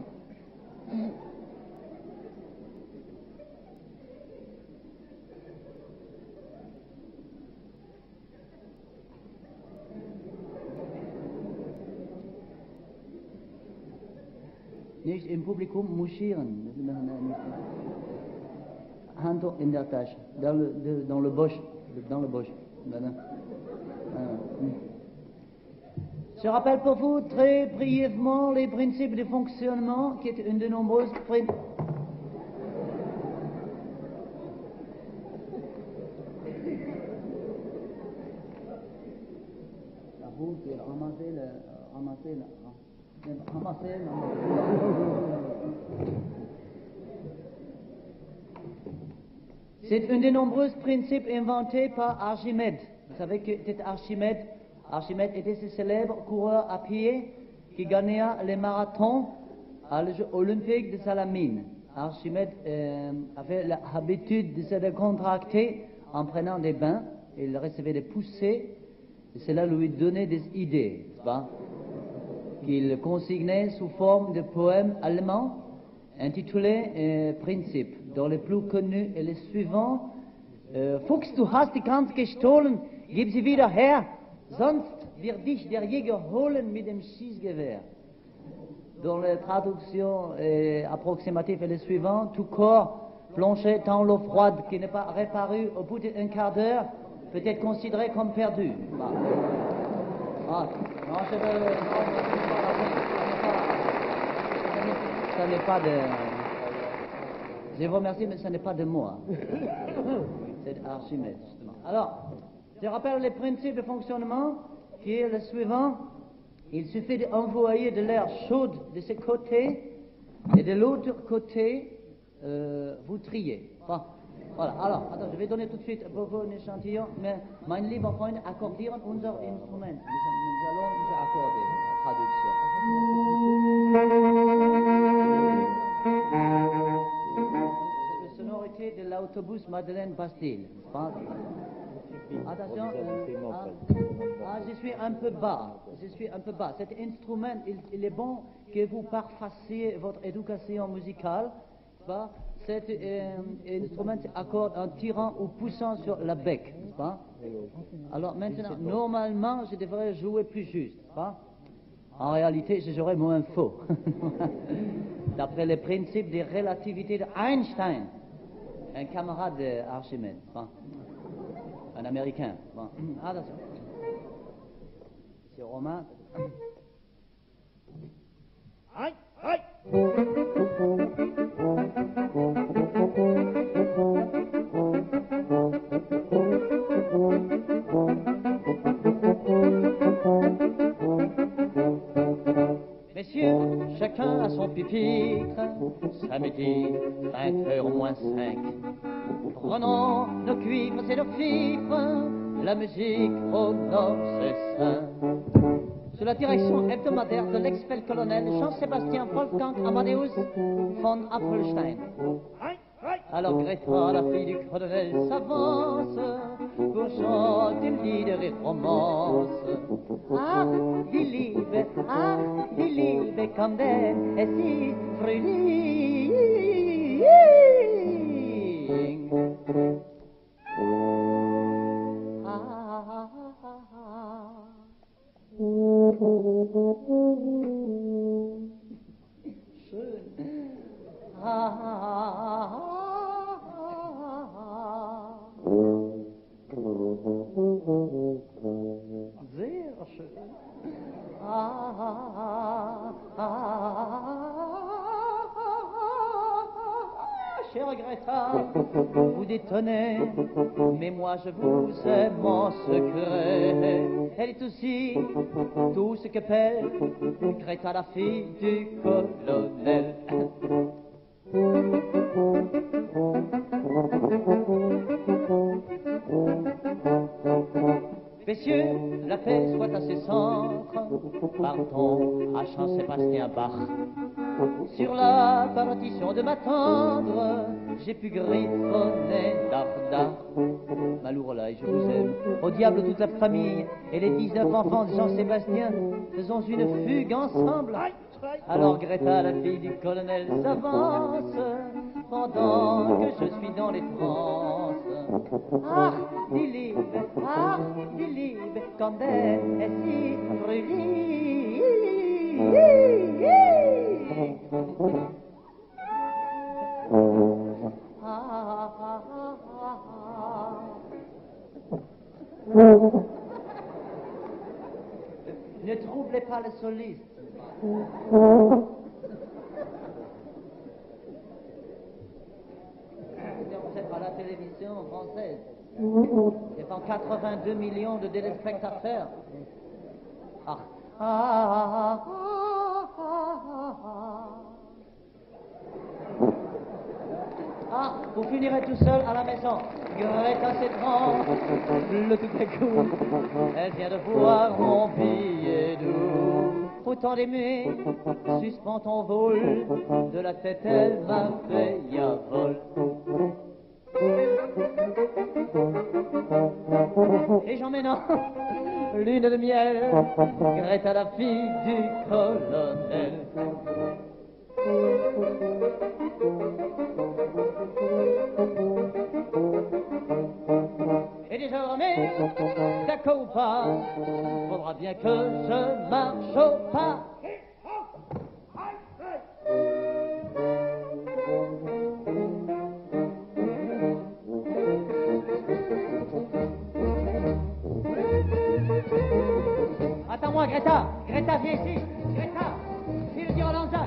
Nicht im Publikum mouchieren. Hand in der Tasche, dans le, de, dans le boche, dans le boche. Voilà. Voilà. Je rappelle pour vous très brièvement les principes de fonctionnement qui est une de nombreuses principes. Vous qui ramassez le, ramassez le, ramassez le. C'est un des nombreux principes inventés par Archimède. Vous savez que c'était Archimède. Archimède était ce célèbre coureur à pied qui gagna les marathons à les Jeux olympiques de Salamine. Archimède euh, avait l'habitude de se décontracter en prenant des bains. Il recevait des poussées et cela lui donnait des idées, qu'il consignait sous forme de poèmes allemands intitulés euh, Principes, dont les plus connus est les suivants. Euh, Fuchs, du hast die Gans gestohlen, gib sie wieder her, sonst wird dich der Jäger holen mit dem Schießgewehr. Dont la traduction euh, approximative est le suivant. Tout corps plongé dans l'eau froide qui n'est pas réparu au bout d'un quart d'heure peut être considéré comme perdu. Bah. Ah, non, c'est de, non, ça n'est pas de... Je vous remercie, mais ce n'est pas de moi. C'est Archimède, justement. Alors, je rappelle les principes de fonctionnement, qui est le suivant. Il suffit d'envoyer de l'air chaud de ce côté, et de l'autre côté, euh, vous triez. Bon, voilà. Alors, attends, je vais donner tout de suite pour vous un échantillon, mais, mein lieber Freund, accordieren unser Instrument. Nous, nous allons nous accorder la traduction. C'est la sonorité de l'autobus Madeleine-Bastille. Attention, euh, ah, ah, je suis un peu bas, je suis un peu bas. Cet instrument, il, il est bon que vous parfassiez votre éducation musicale. Pas? Cet euh, instrument s'accorde en tirant ou poussant sur la bec. Pas? Alors maintenant, normalement, je devrais jouer plus juste. Pas? En réalité, je jouerais moins faux. D'après les principes de relativité d'Einstein, un camarade d'Archimède. Un Américain. Bon, attention. C'est Romain. Aïe, aïe. Messieurs, chacun a son pupitre. Samedi, vingt heures moins cinq. Prenons nos cuivres et nos fifres, la musique honore ses seins. Sous la direction hebdomadaire de l'ex-colonel Jean-Sébastien Wolfgang Amadeus von Appelstein. Alors Greta, la fille du colonel, s'avance pour chanter le lied de romance. Ach, die Liebe, ach, die Liebe kommt denn, es ist Frühling. Schön. Sehr schön. étonné, mais moi je vous aime en secret. Elle est aussi tout ce que pèle Greta, la fille du colonel. Messieurs, la paix soit à ses centres, partons à Saint-Sébastien-Bach. Sur la partition de ma tendre, j'ai pu griffonner Darda. Malourlaï, je vous aime. Au diable toute la famille et les dix-neuf enfants de Jean-Sébastien, faisons une fugue ensemble. Alors Greta, la fille du colonel, s'avance pendant que je suis dans les transes. Ah, die Liebe, ah, die Liebe, comme elle est si brûlée. Ah, ah, ah, ah. Ne troublez pas le soliste. Vous êtes à la télévision française. Il y a quatre-vingt-deux millions de téléspectateurs. Ah, ah, ah, ah, ah, ah. Ah, vous finirez tout seul à la maison. Greta s'étrange, le tout à coup. Elle vient de voir mon billet doux. Autant d'aimer, suspend ton vol. De la tête, elle m'a fait à vol. Et j'emmène en lune de miel Greta, la fille du colonel. Et désormais, d'accord ou pas, faudra bien que je marche au pas. Attends-moi, Greta. Greta, viens ici. Greta, viens le dire à Lanzac.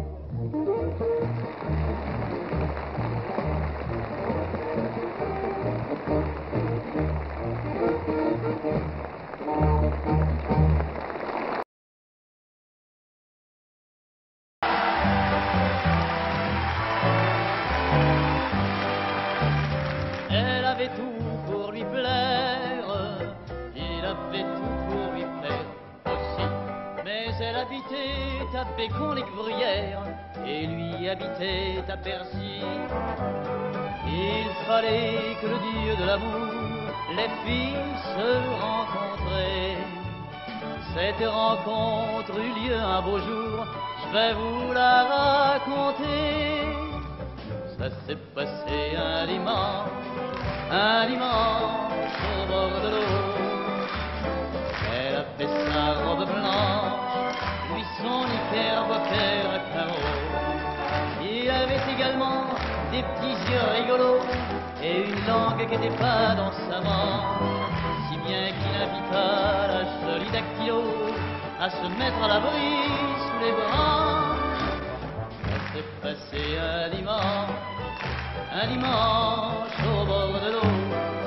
Elle avait tout pour lui plaire, il avait tout pour lui plaire aussi. Mais elle habitait à Bécon-les-Gruyères et lui habitait à Bercy. Il fallait que le dieu de l'amour les filles se rencontraient. Cette rencontre eut lieu un beau jour, je vais vous la raconter. Ça s'est passé un dimanche, un dimanche au bord de l'eau. Elle a fait sa robe blanche, lui son knickerbocker à carreaux. Il avait également des petits yeux rigolos et une langue qui n'était pas dans sa manche, si bien qu'il invita la jolie dactylo à se mettre à l'abri sous les branches. Ça s'est passé un dimanche, un dimanche au bord de l'eau.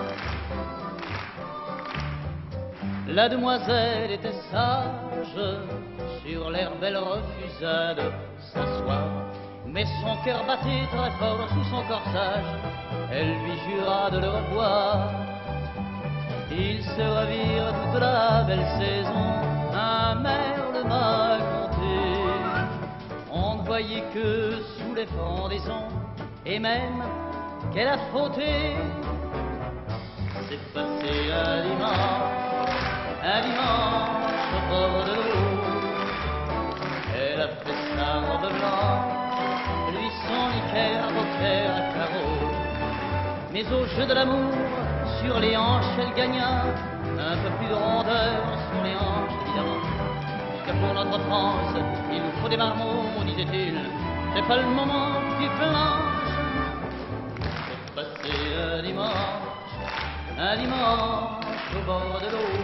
La demoiselle était sage, sur l'herbe elle refusa de s'asseoir. Mais son cœur battait très fort sous son corsage, elle lui jura de le revoir. Ils se revirent toute la belle saison, un merle m'a conté. On ne voyait que sous les frondaisons, et même qu'elle a frotté. C'est passé un dimanche, un dimanche au bord de l'eau. Elle a fait sa robe blanche, lui son knickerbocker à carreaux. Mais au jeu de l'amour, sur les hanches, elle gagna un peu plus de rondeur sur les hanches, évidemment. Car pour notre France, il nous faut des marmots, disait-il. C'est pas le moment du planche. C'est passé un dimanche, un dimanche au bord de l'eau.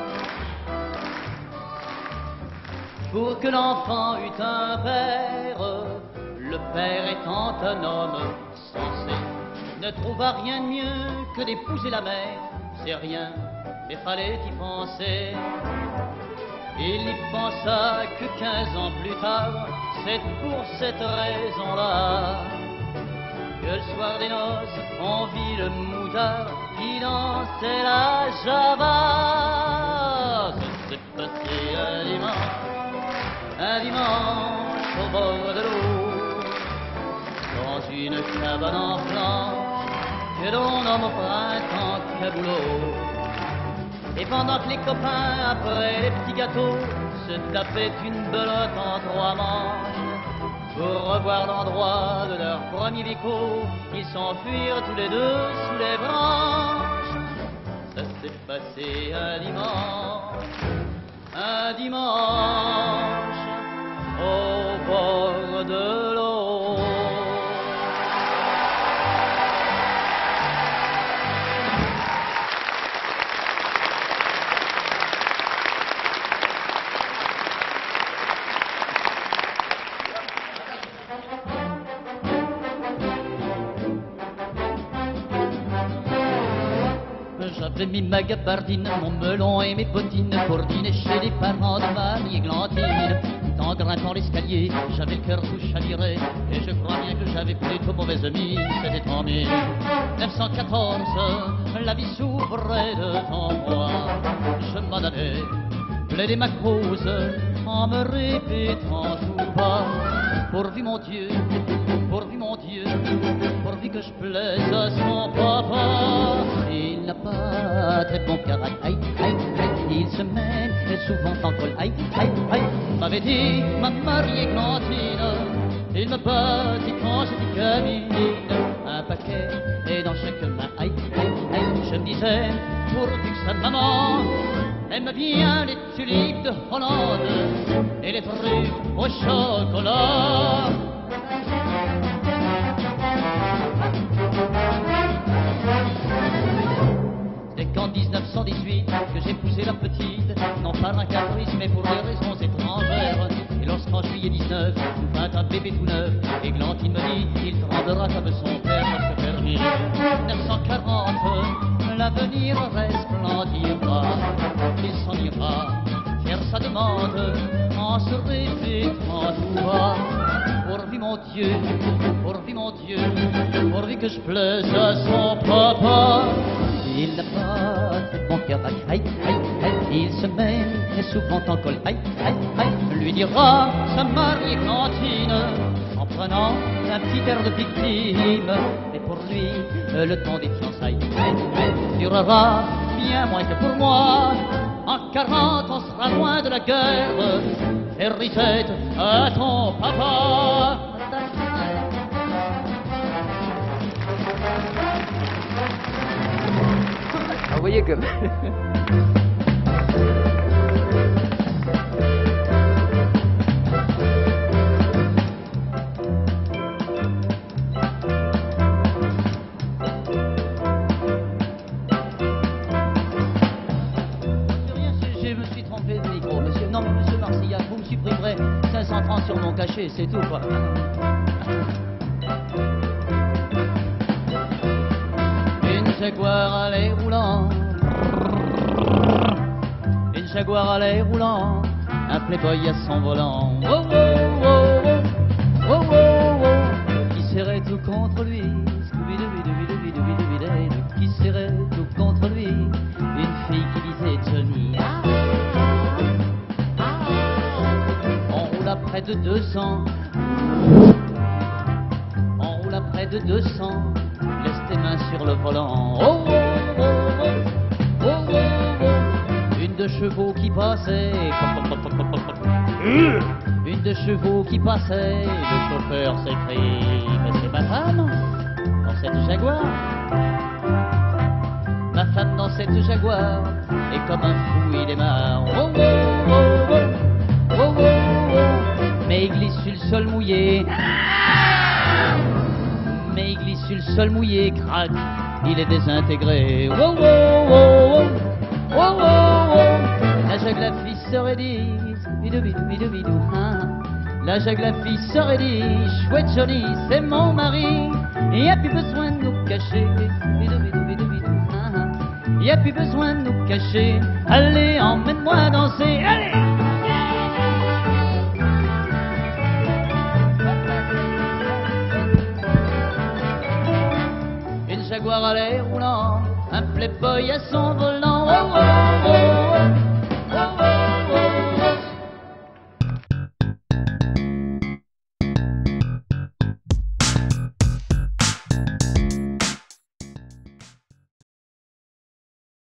Pour que l'enfant eût un père, le père étant un homme sensé, ne trouva rien de mieux que d'épouser la mer. C'est rien, mais fallait y penser. Il n'y pensa que quinze ans plus tard. C'est pour cette raison-là que le soir des noces, on vit le moutard qui dansait la java. Ça s'est passé un dimanche, un dimanche au bord de l'eau, dans une cabane en planche que l'on nomme au printemps caboulot. Et pendant que les copains, après les petits gâteaux, se tapaient une belote en trois manches, pour revoir l'endroit de leur premier bico, ils s'enfuirent tous les deux sous les branches. Ça s'est passé un dimanche, un dimanche, au bord de l'eau. J'avais mis ma gabardine, mon melon et mes bottines pour dîner chez les parents de Marie Églantine. En grimpant l'escalier, j'avais le cœur tout chaviré, et je crois bien que j'avais plutôt mauvaise mine. C'était en mille neuf cent quatorze, la vie s'ouvrait devant moi. Je m'en allais plaider ma cause en me répétant tout bas: pourvu mon Dieu, pourvu mon Dieu, pourvu que je plaise à son papa. Il n'a pas très bon caractère, aïe, aïe, aïe. Il se mène souvent en col, aïe, aïe, aïe. M'avait dit ma Marie Églantine, il me battit quand j'étais gamine. Un paquet et dans chaque main, aïe, aïe, aïe. Je me disais, pourvu que sa maman aime bien les tulipes de Hollande et les fruits au chocolat. C'est qu'en dix-neuf cent dix-huit que j'ai poussé la petite, non par un caprice mais pour des raisons étrangères. Et lorsqu'en juillet dix-neuf, nous vint un bébé tout neuf, Églantine me dit, il tremblera comme son père lorsque permis. neuf cent quarante, l'avenir resplendira, il s'en ira faire sa demande en se répétant tout bas: pourvu mon Dieu, pourvu mon Dieu, pourvu que je plaise à son papa. Il n'a pas de bon caractère, aïe, aïe, aïe. Il se met très souvent en col, aïe, aïe, aïe. Lui dira sa Marie Églantine en prenant un petit air de victime. Mais pour lui, le temps des fiançailles, aïe, aïe, durera bien moins que pour moi. En quarante, on sera loin de la guerre. Et risette à ton papa. Vous voyez que... Je me suis trompé de micro, monsieur. Non, mais monsieur Marsillac, vous me supprimerez cinq cents francs sur mon cachet, c'est tout, quoi. Une Jaguar allait roulant, une Jaguar allait roulant, un playboy à son volant. Oh, oh, oh, oh, oh, oh, oh, qui serrait tout contre lui, qui serrait tout contre lui, une fille qui disait Johnny. On roule à près de deux cents, on roule à près de deux cents. Laisse tes mains sur le volant. Oh, oh, oh, oh, oh, oh, oh. Une de chevaux qui passait. Une de chevaux qui passait. Le chauffeur s'écrie: mais c'est ma femme dans cette Jaguar. Ma femme dans cette Jaguar. Et comme un fou il démarre. Oh, oh, oh, oh, oh, oh, oh. Mais il glisse sur le sol mouillé. Mais il glisse sur le sol mouillé, crac, il est désintégré. Wow, wow, wow, wow, wow, wow, wow. La Jaguar la fille serait dit, bidou, bidou, bidou, bidou, hein. La jaglafie serait dit, chouette Johnny, c'est mon mari. Y a plus besoin de nous cacher. Bidou, bidou, bidou, bidou, ah, ah. Y a plus besoin de nous cacher. Allez, emmène-moi danser, allez! Une Jaguar à l'air roulant, un playboy à son volant. Oh, oh, oh.